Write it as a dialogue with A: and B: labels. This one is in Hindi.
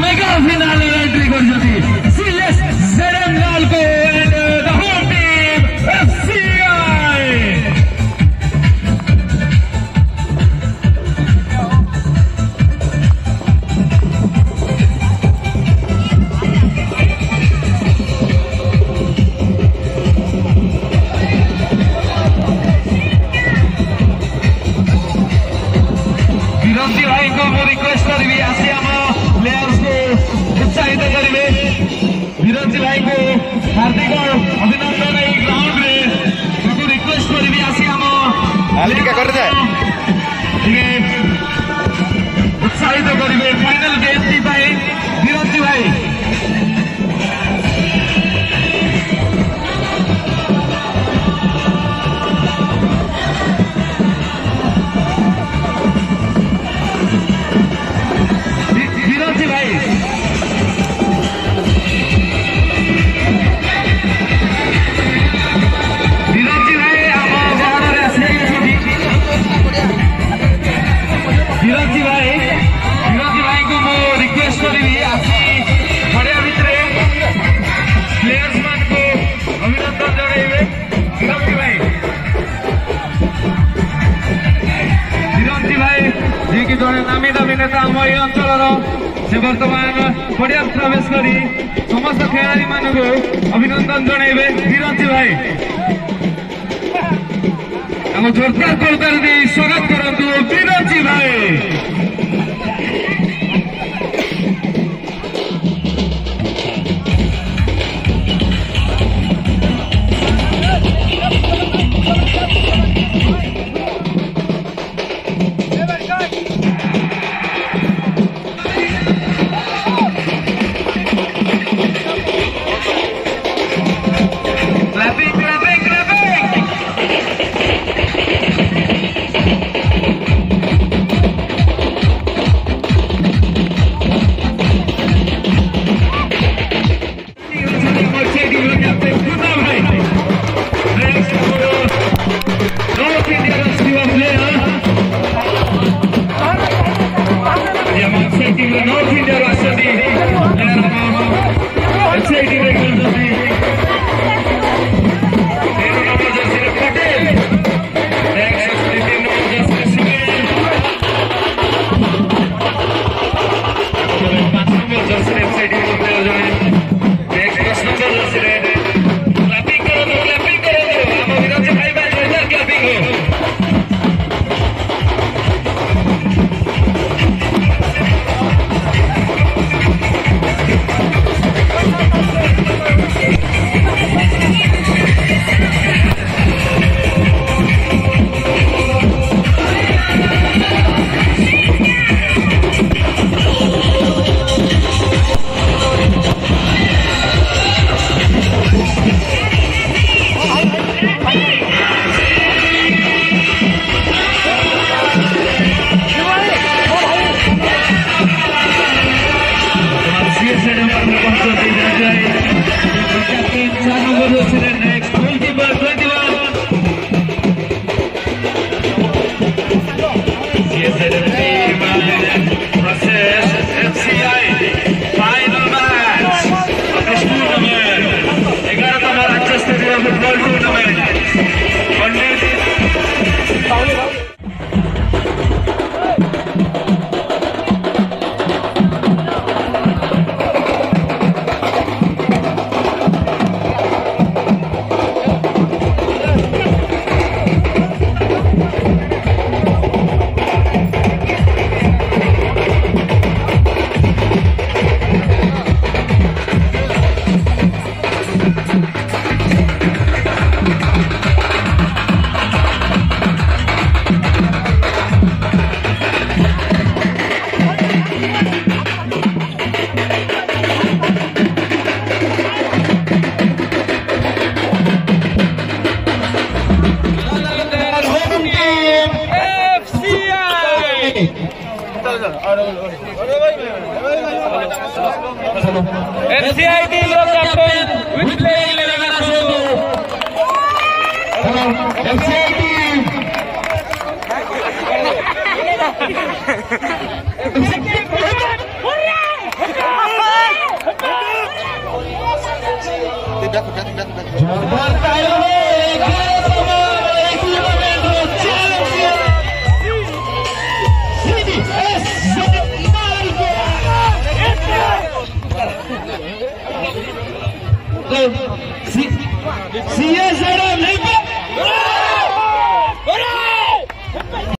A: mega finale entry କରୁଛନ୍ତି CSZM Nalco and the home team FCI. विरंती भाई को रिक्वेस्ट करी आसियाम प्लेयर्स को उत्साहित करेंगे। विरंती भाई को हार्दिक अभिनंदन यही ग्राउंड रे रिक्वेस्ट करी आसियाम उत्साहित करेंगे फाइनल गेम विरंती भाई। जड़े नामी दामी नेता आम ये अंचल से बर्तमान पड़िया प्रवेश कर समस्त खेलाड़ी मान अभिनंदन जनइबे। विरंती भाई आम जोरदार करताल दी स्वागत करंतु विरंती भाई। FCI team your captain with playing 11 as hello FCI team FCI team जोरदार तालियों में CSZM FC